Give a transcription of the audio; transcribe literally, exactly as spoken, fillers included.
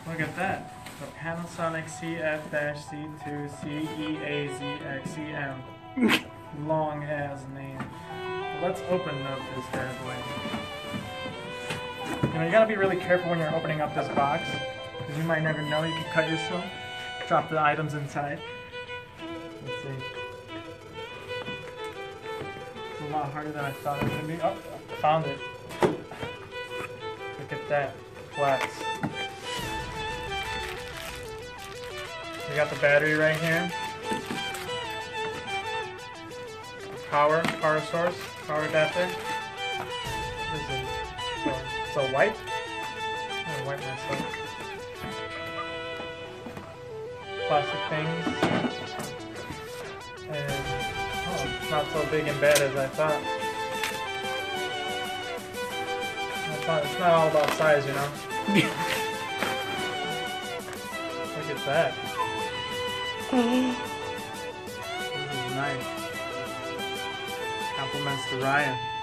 Look at that. The Panasonic C F C two C E A Z X E M. Long ass name. Let's open up this bad boy. You know, you gotta be really careful when you're opening up this box, because you might never know, you can cut yourself. Drop the items inside. Let's see. It's a lot harder than I thought it was gonna be. Oh, found it. Look at that. Flats. We got the battery right here. Power, power source, power adapter. What is it? So, it's a wipe? I'm gonna wipe myself. Plastic things. And, oh, it's not so big and bad as I thought. It's not, it's not all about size, you know? Look at that. This is nice. Compliments to Ryan.